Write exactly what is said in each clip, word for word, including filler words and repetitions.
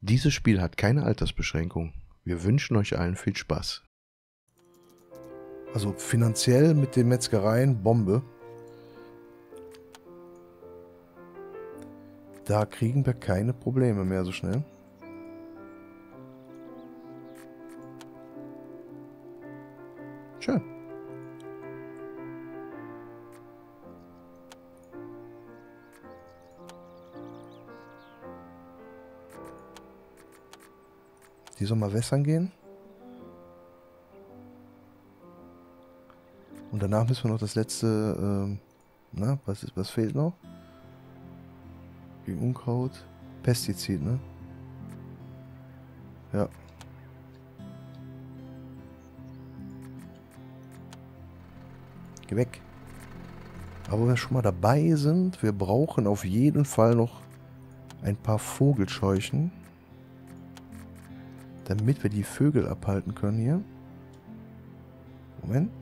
Dieses Spiel hat keine Altersbeschränkung. Wir wünschen euch allen viel Spaß. Also finanziell mit den Metzgereien Bombe. Da kriegen wir keine Probleme mehr so schnell. Schön. Die soll mal wässern gehen. Und danach müssen wir noch das letzte, ähm, na, was ist, was fehlt noch? Gegen Unkraut. Pestizid, ne? Ja. Geh weg. Aber wenn wir schon mal dabei sind, wir brauchen auf jeden Fall noch ein paar Vogelscheuchen, damit wir die Vögel abhalten können hier. Moment.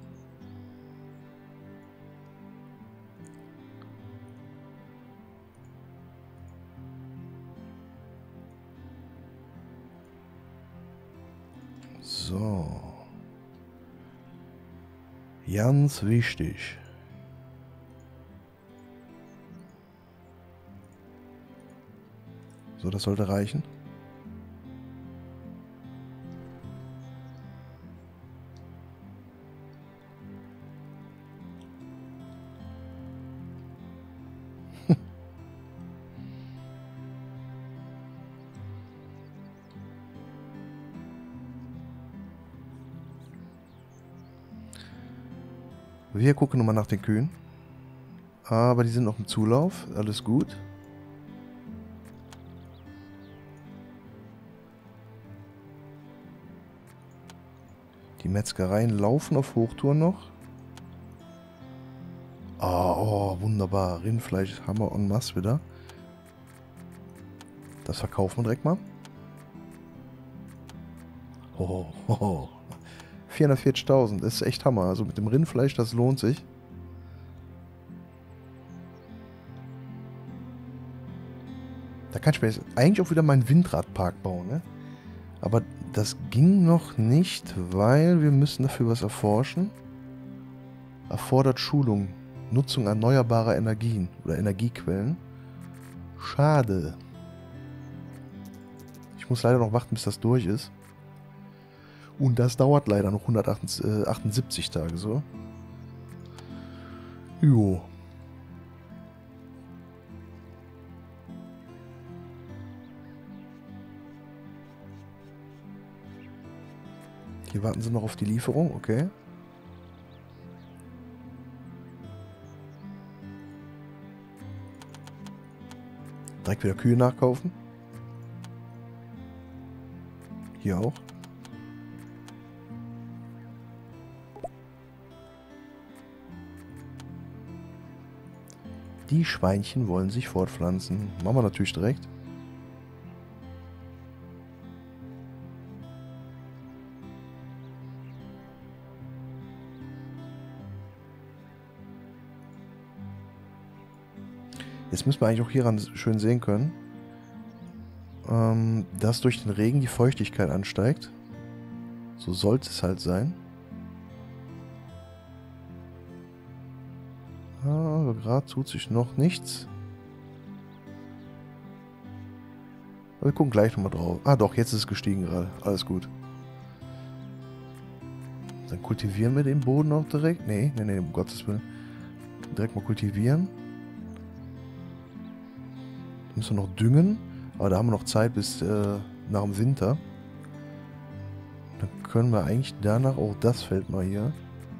So. Ganz wichtig. So, das sollte reichen. Wir gucken nochmal nach den Kühen. Aber die sind noch im Zulauf. Alles gut. Die Metzgereien laufen auf Hochtouren noch. Oh, oh, wunderbar. Rindfleisch haben wir en masse wieder. Das verkaufen wir direkt mal. Oh, oh, oh. vierhundertvierzigtausend, das ist echt Hammer. Also mit dem Rindfleisch, das lohnt sich. Da kann ich mir jetzt eigentlich auch wieder meinen Windradpark bauen, ne? Aber das ging noch nicht, weil wir müssen dafür was erforschen. Erfordert Schulung. Nutzung erneuerbarer Energien oder Energiequellen. Schade. Ich muss leider noch warten, bis das durch ist. Und das dauert leider noch hundertachtundsiebzig Tage so. Jo. Hier warten sie noch auf die Lieferung, okay. Direkt wieder Kühe nachkaufen. Hier auch. Die Schweinchen wollen sich fortpflanzen. Machen wir natürlich direkt. Jetzt müssen wir eigentlich auch hieran schön sehen können, ähm, dass durch den Regen die Feuchtigkeit ansteigt. So sollte es halt sein. Aber gerade tut sich noch nichts. Aber wir gucken gleich nochmal drauf. Ah doch, jetzt ist es gestiegen gerade. Alles gut. Dann kultivieren wir den Boden auch direkt. Nee, nee, nee, um Gottes Willen. Direkt mal kultivieren. Dann müssen wir noch düngen. Aber da haben wir noch Zeit bis äh, nach dem Winter. Dann können wir eigentlich danach auch das Feld mal hier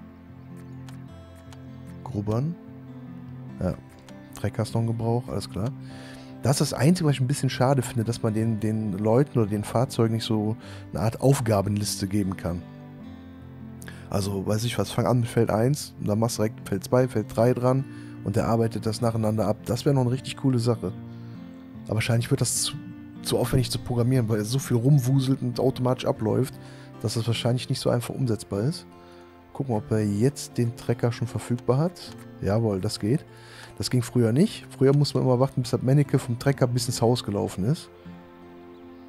grubbern. Ja, Treckkasten Gebrauch, alles klar. Das ist das Einzige, was ich ein bisschen schade finde, dass man den, den Leuten oder den Fahrzeugen nicht so eine Art Aufgabenliste geben kann. Also, weiß ich was, fang an mit Feld eins, und dann machst du direkt Feld zwei, Feld drei dran und der arbeitet das nacheinander ab. Das wäre noch eine richtig coole Sache. Aber wahrscheinlich wird das zu, zu aufwendig zu programmieren, weil es so viel rumwuselt und automatisch abläuft, dass das wahrscheinlich nicht so einfach umsetzbar ist. Gucken, ob er jetzt den Trecker schon verfügbar hat. Jawohl, das geht. Das ging früher nicht. Früher musste man immer warten, bis das Männeke vom Trecker bis ins Haus gelaufen ist.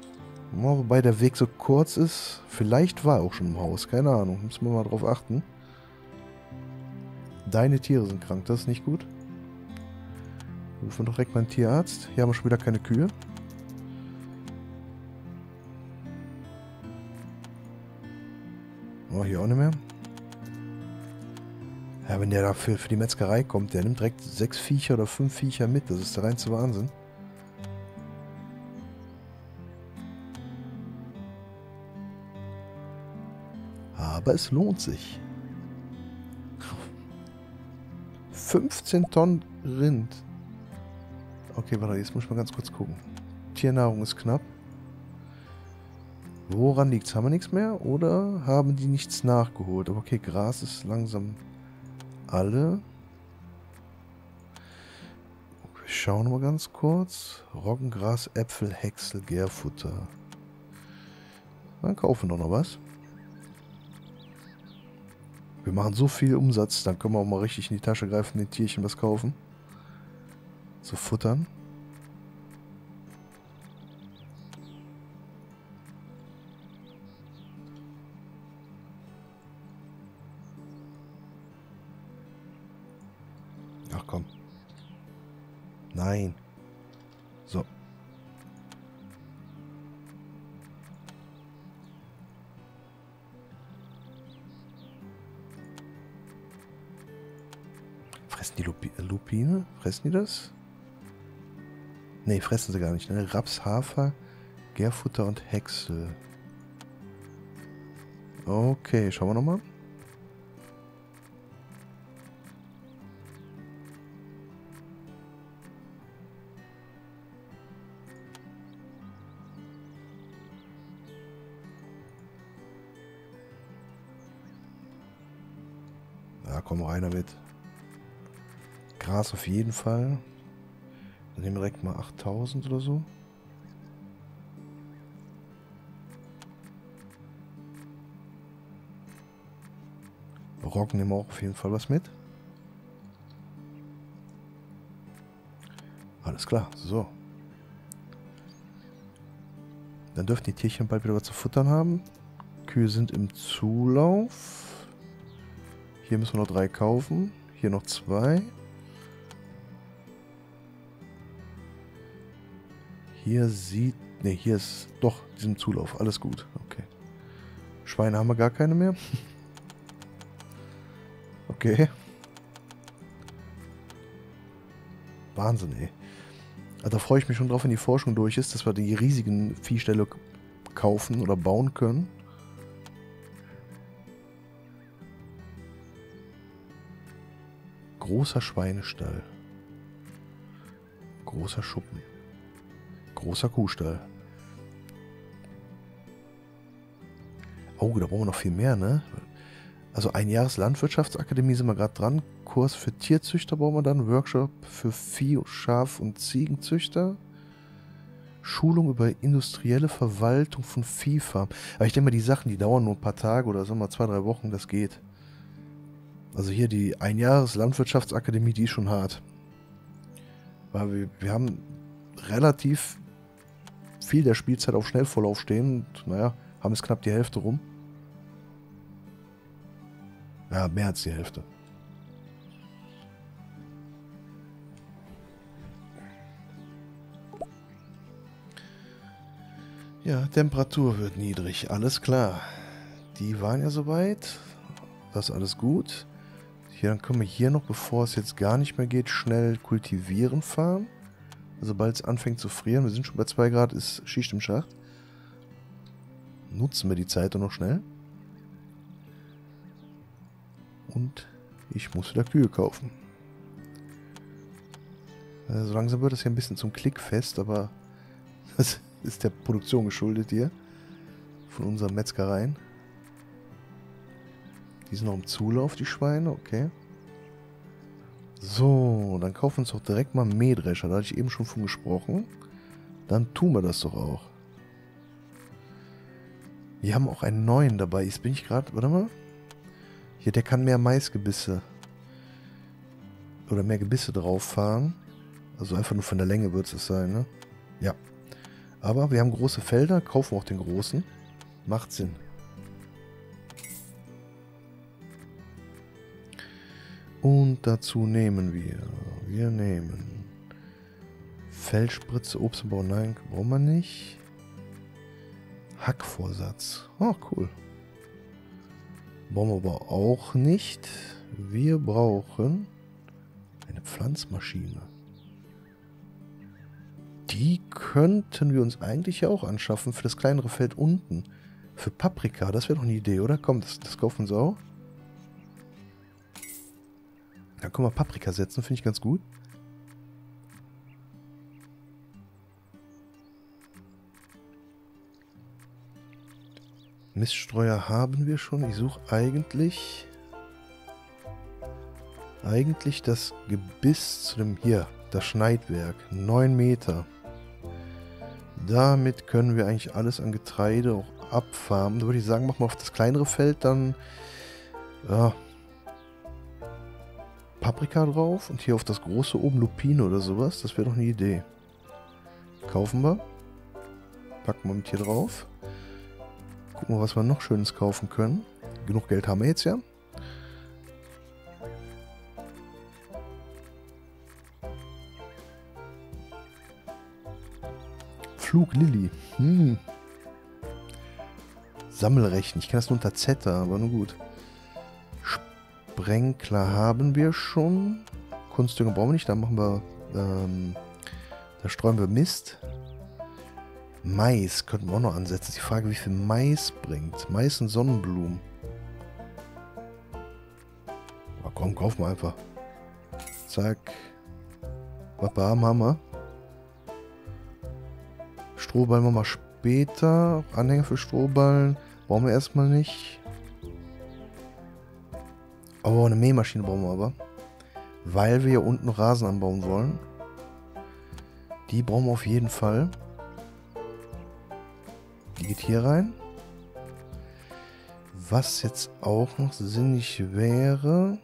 Ja, wobei der Weg so kurz ist. Vielleicht war er auch schon im Haus. Keine Ahnung. Müssen wir mal drauf achten. Deine Tiere sind krank. Das ist nicht gut. Wir rufen doch direkt mal einen Tierarzt. Hier haben wir schon wieder keine Kühe. Oh, hier auch nicht mehr. Ja, wenn der da für, für die Metzgerei kommt, der nimmt direkt sechs Viecher oder fünf Viecher mit. Das ist der reinste Wahnsinn. Aber es lohnt sich. fünfzehn Tonnen Rind. Okay, warte, jetzt muss ich mal ganz kurz gucken. Tiernahrung ist knapp. Woran liegt's? Haben wir nichts mehr? Oder haben die nichts nachgeholt? Aber okay, Gras ist langsam alle. Wir schauen mal ganz kurz. Roggengras, Äpfel, Häcksel, Gärfutter. Dann kaufen wir doch noch was. Wir machen so viel Umsatz, dann können wir auch mal richtig in die Tasche greifen, den Tierchen was kaufen. Zu futtern. Ach komm. Nein. So. Fressen die Lupi Lupine? Fressen die das? Ne, fressen sie gar nicht. Ne? Raps, Hafer, Gärfutter und Häcksel. Okay, schauen wir nochmal. Da kommt noch einer mit. Gras auf jeden Fall. Dann nehmen wir direkt mal achttausend oder so. Roggen nehmen wir auch auf jeden Fall was mit. Alles klar, so. Dann dürften die Tierchen bald wieder was zu futtern haben. Kühe sind im Zulauf. Hier müssen wir noch drei kaufen. Hier noch zwei. Hier sieht... Ne, hier ist doch diesem Zulauf. Alles gut. Okay. Schweine haben wir gar keine mehr. Okay. Wahnsinn, ey. Also da freue ich mich schon drauf, wenn die Forschung durch ist, dass wir die riesigen Viehställe kaufen oder bauen können. Großer Schweinestall. Großer Schuppen. Großer Kuhstall. Oh, da brauchen wir noch viel mehr, ne? Also ein Jahres Landwirtschaftsakademie sind wir gerade dran. Kurs für Tierzüchter brauchen wir dann. Workshop für Vieh-, Schaf- und Ziegenzüchter. Schulung über industrielle Verwaltung von Viehfarmen. Aber ich denke mal, die Sachen, die dauern nur ein paar Tage oder sagen wir mal zwei, drei Wochen, das geht. Also hier die ein Jahres Landwirtschaftsakademie, die ist schon hart. Weil wir, wir haben relativ viel der Spielzeit auf Schnellvorlauf stehen und naja, haben es knapp die Hälfte rum. Ja, mehr als die Hälfte. Ja, Temperatur wird niedrig, alles klar. Die waren ja soweit. Das ist alles gut. Hier, dann können wir hier noch, bevor es jetzt gar nicht mehr geht, schnell kultivieren fahren. Sobald es anfängt zu frieren, wir sind schon bei zwei Grad, ist Schicht im Schacht. Nutzen wir die Zeit doch noch schnell. Und ich muss wieder Kühe kaufen. Also langsam wird es hier ein bisschen zum Klickfest, aber das ist der Produktion geschuldet hier. Von unseren Metzgereien. Die sind noch im Zulauf, die Schweine, okay. So, dann kaufen wir uns doch direkt mal Mähdrescher. Da hatte ich eben schon von gesprochen. Dann tun wir das doch auch. Wir haben auch einen neuen dabei. Jetzt bin ich gerade, warte mal. Hier, der kann mehr Maisgebisse oder mehr Gebisse drauf fahren. Also einfach nur von der Länge wird es sein, ne? Ja. Aber wir haben große Felder, kaufen auch den großen. Macht Sinn. Und dazu nehmen wir, wir nehmen Feldspritze, Obstanbau, nein, brauchen wir nicht. Hackvorsatz, oh cool. Brauchen wir aber auch nicht. Wir brauchen eine Pflanzmaschine. Die könnten wir uns eigentlich ja auch anschaffen für das kleinere Feld unten. Für Paprika, das wäre doch eine Idee, oder? Komm, das, das kaufen wir uns auch. Da können wir Paprika setzen, finde ich ganz gut. Miststreuer haben wir schon. Ich suche eigentlich... Eigentlich das Gebiss zu dem... Hier, das Schneidwerk. neun Meter. Damit können wir eigentlich alles an Getreide auch abfarmen. Da würde ich sagen, machen wir auf das kleinere Feld dann... Ja... Paprika drauf und hier auf das große oben Lupine oder sowas. Das wäre doch eine Idee. Kaufen wir. Packen wir mit hier drauf. Gucken wir, was wir noch Schönes kaufen können. Genug Geld haben wir jetzt ja. Fluglilly. Hm. Sammelrechen. Ich kann das nur unter Z, aber nur gut. Sprenkler haben wir schon. Kunstdünger brauchen wir nicht. Da machen wir, ähm, da streuen wir Mist. Mais könnten wir auch noch ansetzen. Die Frage, wie viel Mais bringt. Mais und Sonnenblumen. Na komm, kaufen wir einfach. Zack. Bam, haben wir. Strohballen machen wir später. Anhänger für Strohballen brauchen wir erstmal nicht. Oh, eine Mähmaschine brauchen wir aber. Weil wir hier unten Rasen anbauen wollen. Die brauchen wir auf jeden Fall. Die geht hier rein. Was jetzt auch noch sinnig wäre...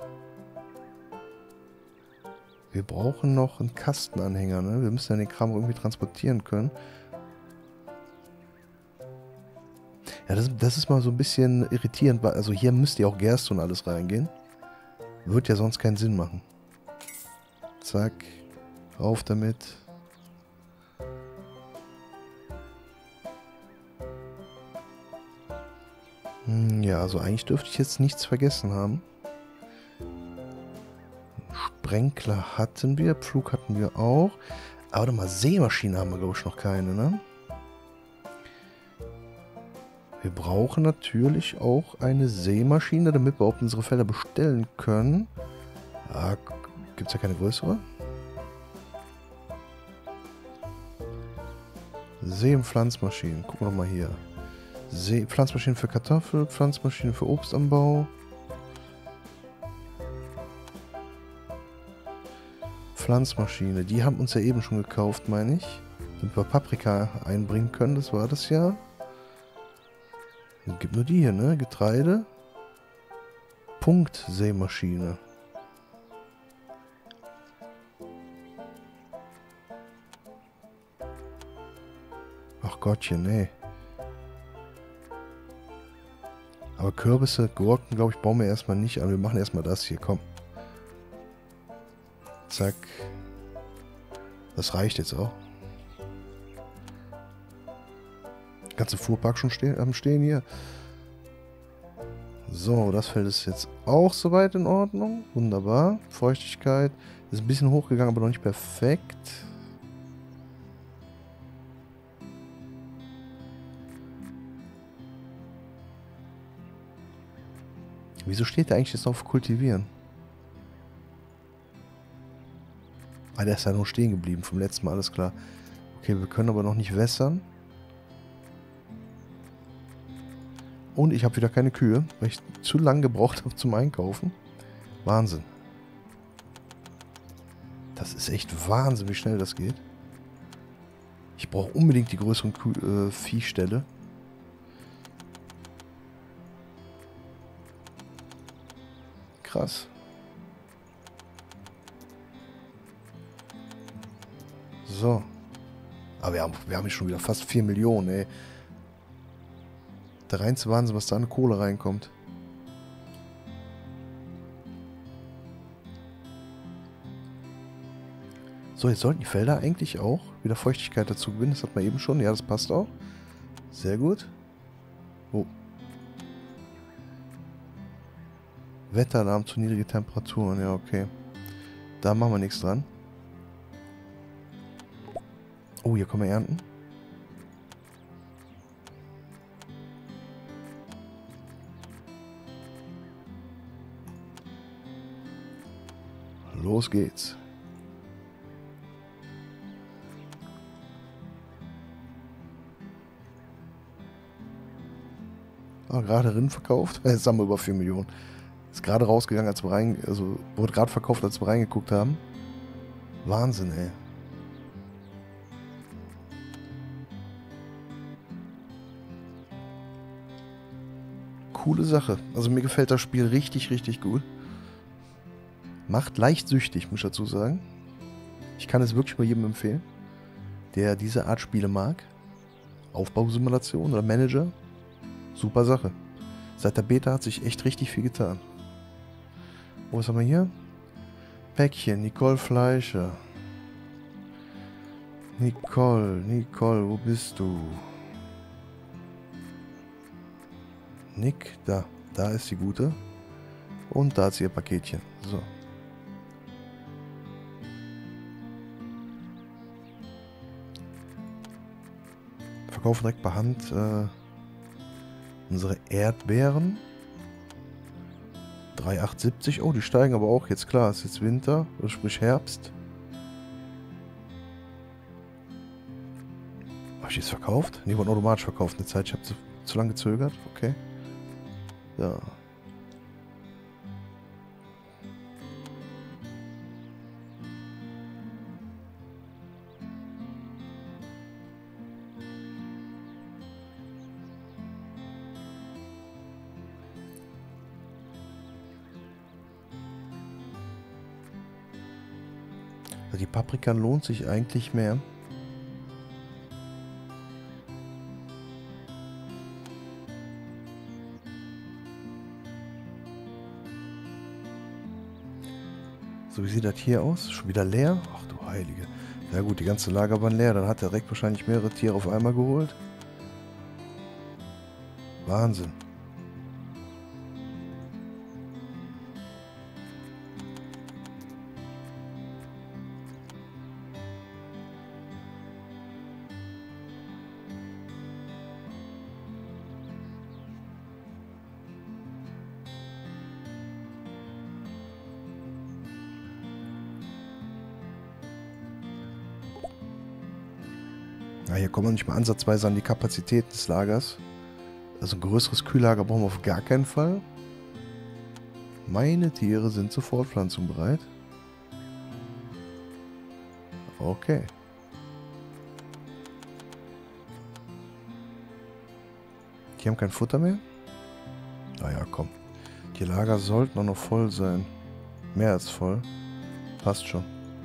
Wir brauchen noch einen Kastenanhänger, ne? Wir müssen ja den Kram irgendwie transportieren können. Ja, das, das ist mal so ein bisschen irritierend, weil also hier müsste ja auch Gerste und alles reingehen. Wird ja sonst keinen Sinn machen. Zack. Rauf damit. Hm, ja, also eigentlich dürfte ich jetzt nichts vergessen haben. Sprenkler hatten wir, Pflug hatten wir auch. Aber warte mal, Sämaschine haben wir, glaube ich, noch keine, ne? Wir brauchen natürlich auch eine Sämaschine, damit wir auch unsere Felder bestellen können. Ah, gibt es ja keine größere? Säen- und Pflanzmaschinen. Gucken wir doch mal hier. See Pflanzmaschinen für Kartoffel, Pflanzmaschinen für Obstanbau. Pflanzmaschine, die haben uns ja eben schon gekauft, meine ich. Damit wir Paprika einbringen können, das war das ja. Es gibt nur die hier, ne? Getreide. Punktsämaschine. Ach Gottchen, nee. Aber Kürbisse, Gurken, glaube ich, bauen wir erstmal nicht an. Wir machen erstmal das hier, komm. Zack. Das reicht jetzt auch. Ganze Fuhrpark schon stehen, am Stehen hier. So, das Feld ist jetzt auch soweit in Ordnung. Wunderbar. Feuchtigkeit ist ein bisschen hochgegangen, aber noch nicht perfekt. Wieso steht da eigentlich jetzt auf Kultivieren? Ah, der ist ja nur stehen geblieben vom letzten Mal, alles klar. Okay, wir können aber noch nicht wässern. Und ich habe wieder keine Kühe, weil ich zu lange gebraucht habe zum Einkaufen. Wahnsinn. Das ist echt Wahnsinn, wie schnell das geht. Ich brauche unbedingt die größeren Kuh äh, Viehställe. Krass. So. Aber wir haben, wir haben hier schon wieder fast vier Millionen, ey. Der reinste Wahnsinn, was da an Kohle reinkommt. So, jetzt sollten die Felder eigentlich auch wieder Feuchtigkeit dazu gewinnen. Das hat man eben schon. Ja, das passt auch. Sehr gut. Oh. Wetteralarm zu niedrige Temperaturen. Ja, okay. Da machen wir nichts dran. Oh, hier können wir ernten. Los geht's. Ah, gerade Rind verkauft. Jetzt haben wir über vier Millionen. Ist gerade rausgegangen, als wir rein... Also, wurde gerade verkauft, als wir reingeguckt haben. Wahnsinn, ey. Coole Sache. Also, mir gefällt das Spiel richtig, richtig gut. Macht leicht süchtig, muss ich dazu sagen. Ich kann es wirklich mal jedem empfehlen, der diese Art Spiele mag. Aufbausimulation oder Manager. Super Sache. Seit der Beta hat sich echt richtig viel getan. Oh, was haben wir hier? Päckchen, Nicole Fleischer. Nicole, Nicole, wo bist du? Nick, da. Da ist die gute. Und da hat sie ihr Paketchen. So. Verkaufen direkt per Hand äh, unsere Erdbeeren. drei Komma achthundertsiebzig. Oh, die steigen aber auch jetzt. Klar, es ist jetzt Winter, sprich Herbst. Habe ich jetzt verkauft? Ne, wurde automatisch verkauft eine Zeit. Ich habe zu, zu lange gezögert. Okay. Ja. Also die Paprika lohnt sich eigentlich mehr. So, wie sieht das hier aus? Schon wieder leer? Ach du Heilige. Ja gut, die ganze Lagerbahn leer. Dann hat er direkt wahrscheinlich mehrere Tiere auf einmal geholt. Wahnsinn. Ja, hier kommen wir nicht mal ansatzweise an die Kapazität des Lagers. Also ein größeres Kühllager brauchen wir auf gar keinen Fall. Meine Tiere sind zur Fortpflanzung bereit. Okay. Die haben kein Futter mehr? Naja, komm. Die Lager sollten auch noch voll sein. Mehr als voll. Passt schon.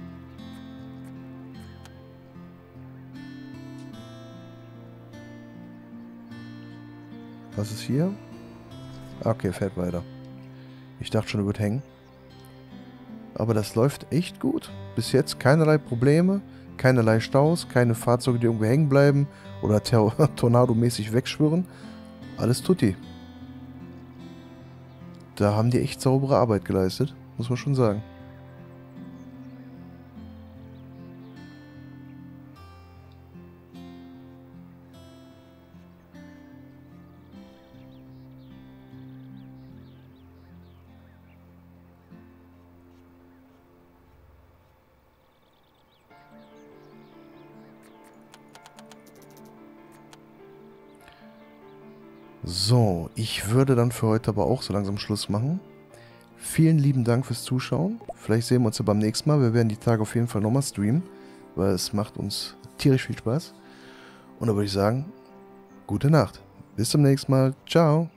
Was ist hier? Okay, fährt weiter. Ich dachte schon, er wird hängen. Aber das läuft echt gut. Bis jetzt keinerlei Probleme, keinerlei Staus, keine Fahrzeuge, die irgendwo hängen bleiben oder tornadomäßig wegschwirren. Alles tutti. Da haben die echt saubere Arbeit geleistet, muss man schon sagen. So, ich würde dann für heute aber auch so langsam Schluss machen. Vielen lieben Dank fürs Zuschauen. Vielleicht sehen wir uns ja beim nächsten Mal. Wir werden die Tage auf jeden Fall nochmal streamen, weil es macht uns tierisch viel Spaß. Und da würde ich sagen, gute Nacht. Bis zum nächsten Mal. Ciao.